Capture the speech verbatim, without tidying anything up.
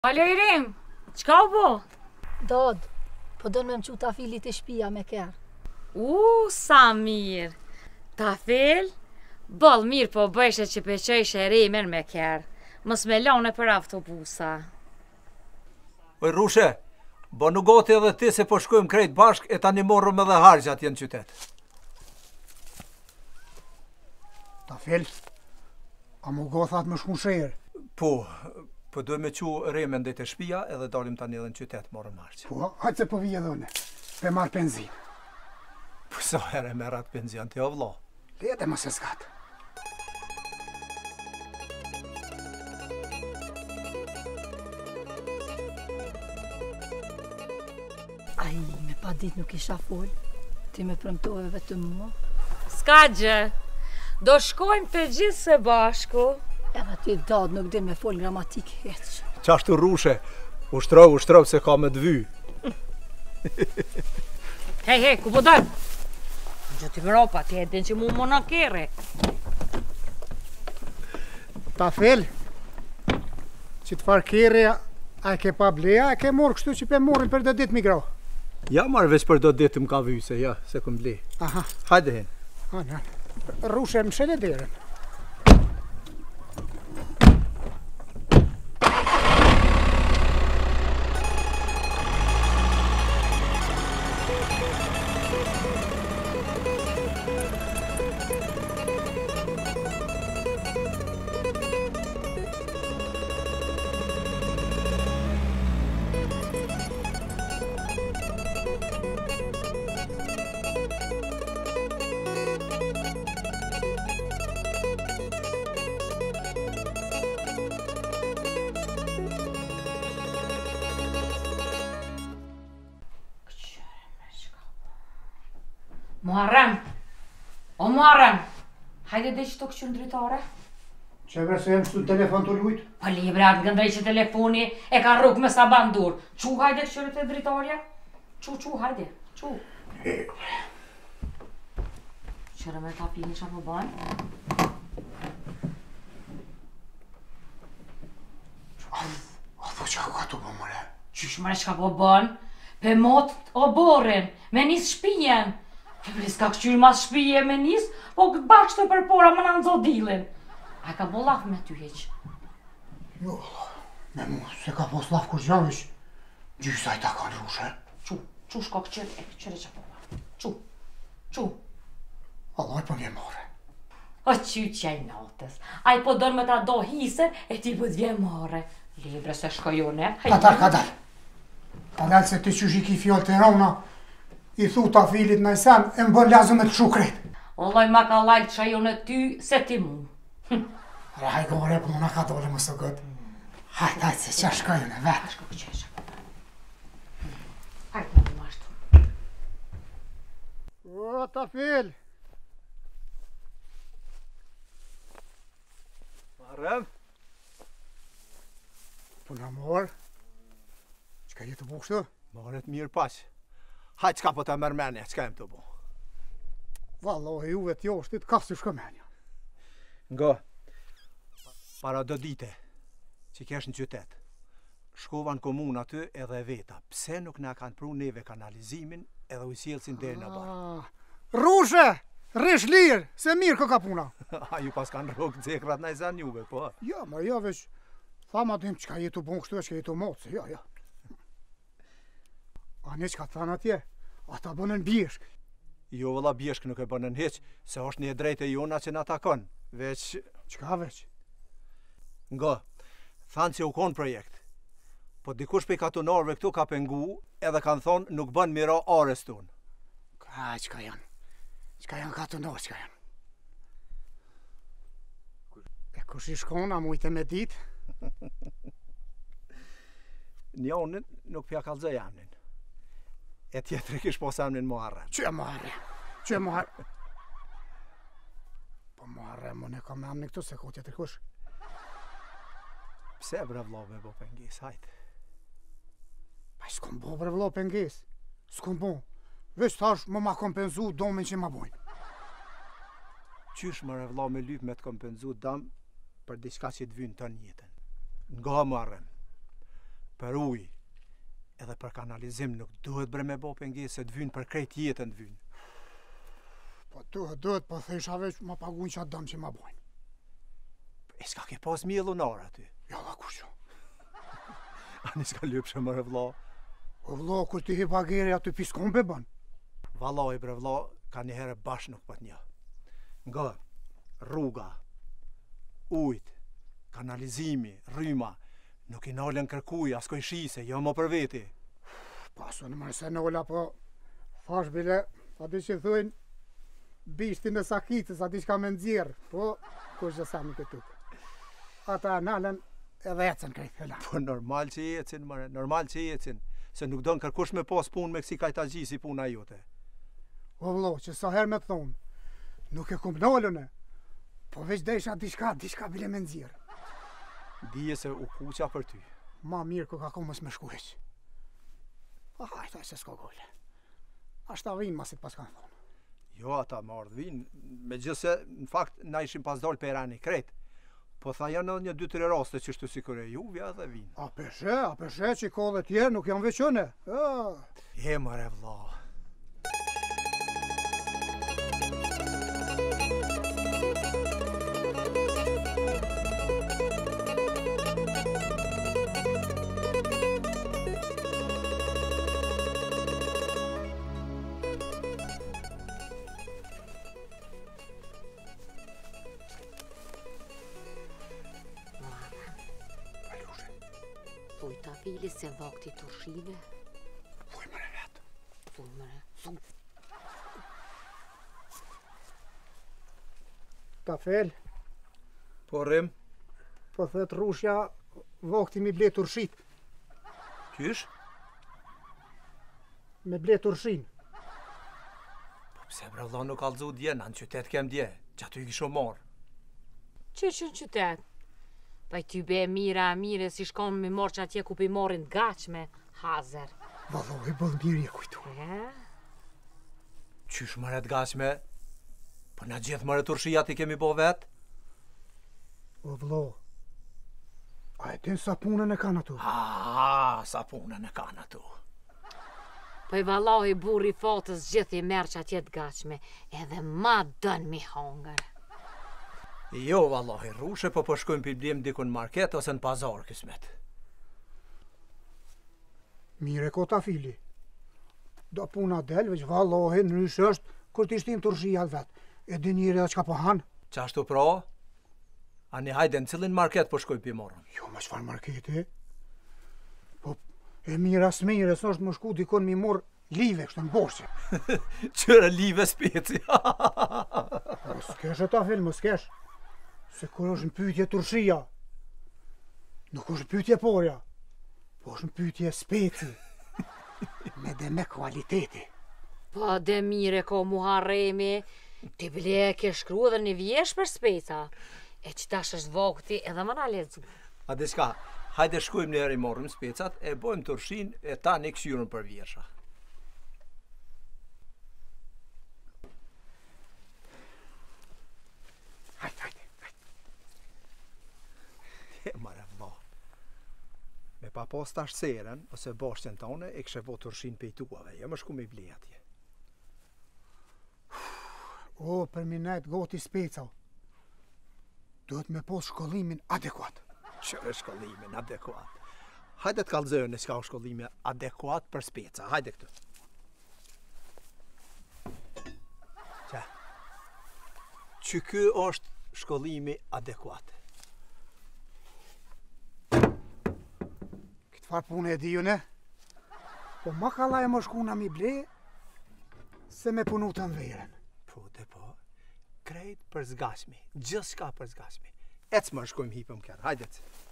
Alo Irim, qka u bo? Dad, po dënë me më qu tafilit e shpia me kërë. U, sa mirë. Tafil? Bol mirë po bëjshe që peqojshe Irimin me kërë. Mos me lone për autobusa. Oj Rushe, bo nuk gati edhe ti se po shkojmë krejt bashk e tani morrëm edhe hargjat jenë qytet. Tafil, a mu gothat më shkun shërë? Po, po dojmë me qu Irimin dhe të shpia edhe dalim tani edhe në qytet morrëm hargjat. Po, hajtë se po vijë edhe une, pe marë benzin. Po sa herë me ratë penzion të o vla? Lete më se zgatë. Ai, me pa dit nuk isha fol, ti me premtove vetëm mua. Ska gjë, do shkojmë të gjithë së bashku. Edhe ti dad nuk din me fol gramatik heq. Qashtu Rushe, ushtrov, ushtrov se ka me dvy. Hej, hej, ku po dojmë? Gjëti më ropa, ti e din që mu më në kere. Tafil, që të farë kere, a ke pa bleja, a ke morë kështu që pe morin për dhe ditë migrau. Ja marrë veç për do ditë më ka vyse, ja, se këm ble. Aha. Hajde hen. Ana, Rushe më shele derën. Muharrem, o Muharrem, hajde dhe që të këqyën dritare. Që vërse jem shtu telefon të lujtë? Pa libra, nga ndrej që telefoni e ka rrug me sa bandur. Qu hajde këqyrit e dritarja? Qu, qu, hajde, qu. Qërë me ta pini që po banë? A tho që ka të po mëre? Qysh mëre që ka po banë? Pe mot o borin, me nis shpijen. Përblis ka këqyri mas shpije me nis, po bashkë të përpora më në nëzo dilin. A ka bo laf me ty heq? Jo, me mu, se ka pos laf kur gjavish, gjysa i ta ka në Rushe. Qu, qu shko këqyri e këqyri që po banë? Qu, qu. Allah po vje more. O qy qaj natës, a i po dërë me ta do hise e ti po t'vje more. Libre se shkojone. Katar, katar. Katar se ti që shiki fjoll të rona, i thu Tafilit në sen, e më bën lazëm me të shukret. Olloj ma ka lajtë që ajo në ty se ti mu. Raj gore, për në ka dole më së gëtë. Hajtë, hajtë, se që shkojnë e vetë. Shko këqesha. Hajtë në mashtu. O, Tafil. Muharrem? Po në morë, që ka jetë të bukshtë? Marret mirë paqë. Hajtë qka po të mërmenja, qka jem të bo? Vallohi, juve t'jo është të kasë të shkëmenja. Nga, para do dite që kesh në qytet, shkova në komunë aty edhe veta, pse nuk na kanë pru neve kanalizimin edhe ujësjelësin deri në barë. Rushe, rish lirë, se mirë kë ka puna. A ju pas kanë rogë dzekrat në i zanë juve, po? Jo, ma jo veç, thama dim që ka jetu bon kështu e që ka jetu mocë, jo, jo. A ne që ka thanë atje, ata bënën bjeshk. Jo, vëlla bjeshk nuk e bënën heq, se është një drejtë e jona që na takon, veç... Qka veç? Nga, thanë që u konë projekt, po dikush pe katunarve këtu ka pengu, edhe kanë thonë nuk bën mira ares tunë. Ka, qka janë? Qka janë katunar, qka janë? E kush i shkon, a mujte me dit? Njonin nuk pja kalzë jamnin. E tjetëri kish po samnin Muharrem. Që e Muharrem? Që e Muharrem? Po Muharrem, më ne kam emni këtu se ko tjetëri kush. Pse bre vlove bo pengis, hajtë. Pa s'kom bo bre vlo pengis. S'kom bo. Veç thash më ma kompenzu domin që ma bojnë. Qysh më revla me lyp me të kompenzu dam për diçka që të vynë të njëtën. Nga Muharrem. për ujë edhe për kanalizim nuk duhet bre me bo pengesë se të vynë për krejt jetën të vynë. Po duhet, duhet, po thesha veç ma paguin që atë dëmë që ma bojnë. E s'ka ke pas mje lunar aty. Ja, la kur që. Ani s'ka lypshë mërë vla. O vlo, kur ti hip ageri aty piskon be ban. Valoj bre vla, ka një herë bashkë nuk pat një. Nga rruga, ujt, kanalizimi, rryma, nuk i nalën kërkuj, as koj shise, jo më për veti. Paso në mërë se nola, po fash bile, pa di që thujnë, bishti në sakitës, a di shka me nëzirë, po kush dhe sa nuk e tukë. Ata nalën edhe ecën krejt hela. Po normal që ecin, mëre, normal që ecin, se nuk do në kërkush me pas pun me kësi kajta gji si puna jote. O vlo, që sa her me thonë, nuk e kum nalën e, po veç desha diçka, diçka bile me nëzirë. Dije se u kuqa për ty. Ma mirë ku ka komës me shkueq. A hajta se s'ka gole. Ashta vinë masit pas kanë thonë. Jo, ata më ardhë vinë, me gjithse, në fakt, na ishim pas dollë për erani kret. Po tha janë edhe një dy tre raste që shtu si kërë ju, vja dhe vinë. A peshe, a peshe që i ka dhe tjerë nuk janë veqëne. E mëre vla. Thuj ta fili se vakti turshine. Thuj mëre vetë. Thuj mëre, thuj. Ta fel, Po rrim, po thët rushja, vakti mi ble turshit, qysh? me ble turshin. Po pse bre vla nuk alëzu dje, në në qytet kem dje, që aty i kisho marë. Që që në qytet? Pa i ty be mira, mire, si shkon me morë që atje ku pi morin gachme, hazer. Valoj, bëllë mirë e kujtu. E? Qysh mëre të gashme? Po na gjithë mëre turshia ti kemi bo vetë? O vlo, a e tin sa punën e kanë atu? Ah, sa punën e kanë atu. Po i valohi burri fatës gjithë i merë që atje të gachme, edhe ma dën mi hongër. Jo, vallahi, rrushe, po po shkojmë për blim dikun në market ose në pazar kismet. Mire ko ta fili. Do puna del, veç vallohi, nërysh është, kur t'ishtim të rëshia vetë. E di njëri dhe qka po hanë? Qashtu pra? Ani hajde në cilin market po shkojmë për morën? Jo, me qfar marketi? Po, e mira smire, së është më shku dikon mi morë live, kështë në borqe. Qëre live speci. Më s'kesh e ta fil, më s'kesh. Se kur është në pytje turshia, nuk është në pytje porja, po është në pytje speci, me dhe me kualiteti. Po dhe mire ko muharremi, ti bile e ke shkru edhe një vjesh për speca, e që tash është vakti edhe më na lezu. A dhe shka, hajde shkojmë njerë i morëm specat, e bojmë turshin e ta një këshyrën për vjesha. Hajde, hajde. E mare vla. Me pa pas tash seren, ose bashkën tane, e kështë vo turshin pe i tuave, jo më shku me i ble atje. O, për minet goti speca, duhet me pos shkollimin adekuat. Qërë shkollimin adekuat? Hajde të kalzërë në s'ka shkollimin adekuat për speca, hajde këtu. Qa? Që kë është shkollimi adekuat? Farë punë e di ju ne, po ma kalla e më shkuna mi ble, se me punu të nverën. Po, dhe po, krejt për zgashmi, gjithë shka për zgashmi. Ecë më shkojmë hipëm kërë, hajde të.